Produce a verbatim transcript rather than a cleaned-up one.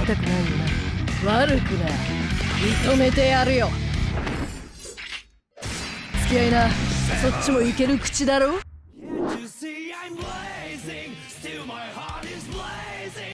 いたくないよな。悪くない。認めてやるよ。付き合いな。そっちもいける口だろ。